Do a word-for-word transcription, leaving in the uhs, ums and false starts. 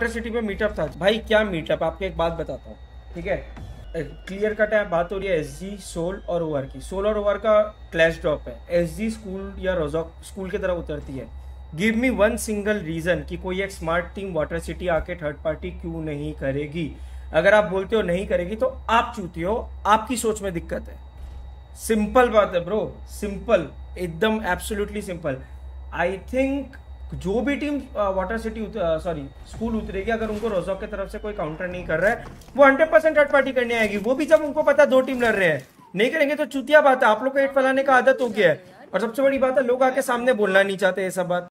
Water city में meetup था भाई। क्या मीटअप, आपको एक बात बताता हूँ, ठीक है, क्लियर कट है, बात हो रही है एसजी सोल और ओवर की। सोल और ओवर का क्लैश ड्रॉप है, एसजी स्कूल या रोजॉक स्कूल की तरफ उतरती है। Give me one single reason कि कोई एक स्मार्ट टीम वाटर सिटी आके थर्ड पार्टी क्यों नहीं करेगी। अगर आप बोलते हो नहीं करेगी तो आप चूती हो, आपकी सोच में दिक्कत है। सिंपल बात है ब्रो, सिंपल, एकदम एब्सोल्युटली सिंपल। आई थिंक जो भी team water city sorry school उतरेगी, अगर उनको रोजॉक की तरफ से कोई काउंटर नहीं कर रहा है, वो हंड्रेड परसेंट थर्ड पार्टी करने आएगी। वो भी जब उनको पता दो टीम लड़ रहे हैं। नहीं करेंगे तो चुतिया बात है, आप लोग को एट फैलाने का आदत हो गया है। और सबसे बड़ी बात है, लोग आके सामने बोलना नहीं चाहते ये सब बात।